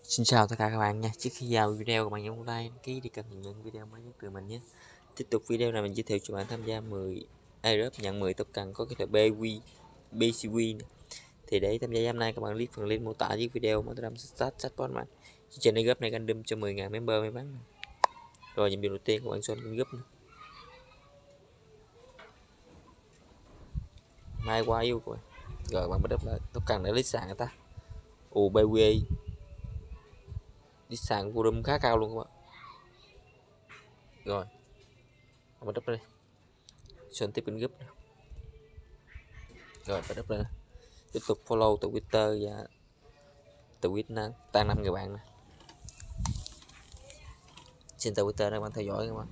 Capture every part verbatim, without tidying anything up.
Xin chào tất cả các bạn nha. Trước khi vào video các bạn nhấn like, đăng ký để cập nhật những video mới nhất từ mình nhé. Tiếp tục video này mình giới thiệu cho bạn tham gia mười airdrop nhận mười token có cái là bê quy, bê xê quy này. Thì để tham gia hôm nay các bạn click phần link mô tả dưới video mới làm start chatbot mà. Trên airdrop này random cho mười nghìn member may mắn. Rồi nhiệm vụ đầu tiên các bạn join kênh group này. Mai qua yêu của rồi bạn bắt đầu là token để list sàn người ta. Ồ bê quy đi sàn volume khá cao luôn các bạn. Rồi bắt đầu đây join tiếp kênh group này. Rồi bắt đầu đây tiếp tục follow Twitter và Twitter tăng năm người bạn này. Trên Twitter các bạn theo dõi các bạn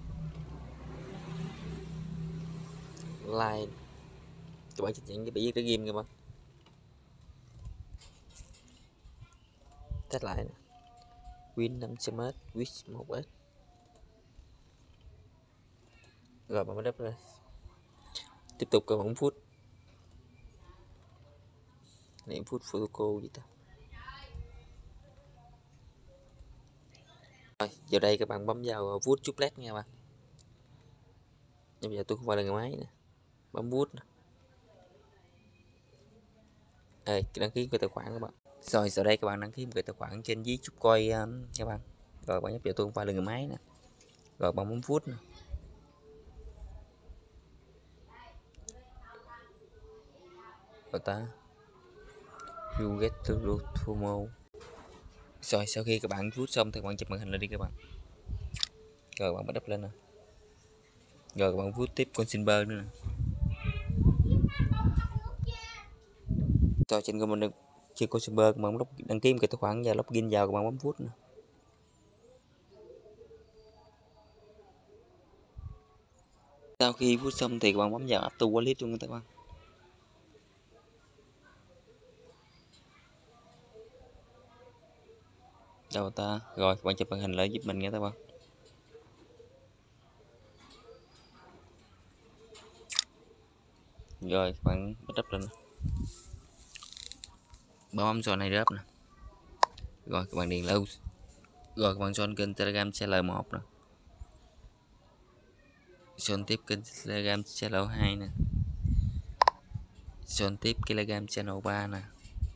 like các bạn chỉnh những cái bị cái game các bạn test lại này. Win năm trăm mét wish một s rồi bạn bắt đây tiếp tục cơ bóng phút niệm phút photoco gì ta. Rồi giờ đây các bạn bấm vào vote chuplet nha bạn. Nhưng bây giờ tôi không phải là người máy nè, bấm vote nè. Ê, đăng ký cái tài khoản các bạn. Rồi sau đây các bạn đăng ký một cái tài khoản trên dưới chúc coi um, các bạn. Rồi bạn nhấp vào tôi không phải là người máy nè. Rồi bạn bấm vote nè. Rồi ta you get to promo. Rồi sau khi các bạn vote xong thì các bạn chụp màn hình lên đi các bạn. Rồi bạn bắt đắp lên nè. Rồi các bạn vote tiếp con Silver nữa nè. Rồi trên mình trên con Silver các bạn đăng ký một cái tài khoản và login vào các bạn bấm vote nè. Sau khi vote xong thì các bạn bấm vào add to wallet luôn các bạn. Đâu ta rồi các bạn chụp màn hình lại giúp mình nghe các bạn. Rồi các bạn bắt đắp lên bấm join này rớp nè. Rồi các bạn điền lâu rồi các bạn join kênh Telegram channel một nè, join tiếp kênh Telegram channel hai nè, join tiếp Telegram channel ba nè,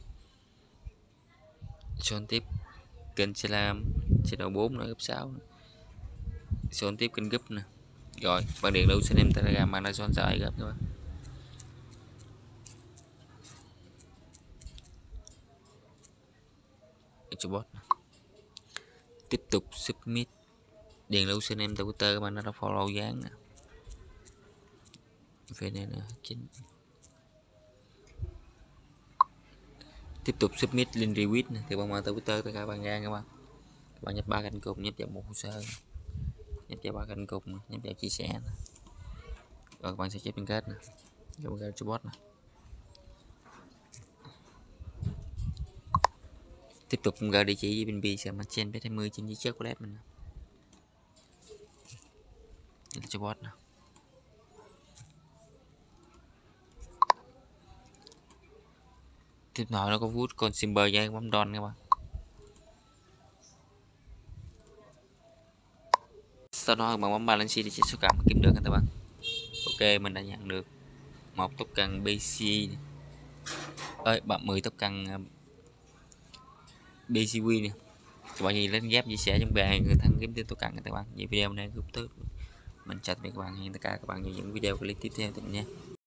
join tiếp kênh Telegram channel bốn nữa gấp sáu nè, join tiếp kênh group nè. Rồi bạn điền lưu xin em Telegram bạn đã join sai gấp rồi. Bot tiếp tục submit điền lưu xin em Twitter các bạn đã follow dán nè. Về này nè chính tiếp tục submit link retweet nè thì bạn vào Twitter tất cả bạn ra các bạn. Các bạn nhấp ba cạnh cụm nhấp vào một hồ sơ, nhấp vào ba cạnh cụm nhấp vào chia sẻ nè. Rồi các bạn sẽ chép liên kết nè, các bạn cho bot nè. Tiếp tục gửi địa chỉ bên bi sẽ mặt trên bé hai mươi trên dưới trước của led mình nè. Để cho bot nè. Tiếp theo nó có vote con Simber với bấm don các bạn. Sau đó bạn bấm balance để check số cộng kiếm được các bạn. Ok mình đã nhận được một token bê xê ơi bạn mười token bê xê quy nè. Các bạn nhìn lên ghép chia sẻ trong bè người thân kiếm tiếp token các bạn. Vậy video này cũng tốt. Mình chào tạm biệt các bạn, hẹn tất cả các bạn vào những video clip tiếp theo nha.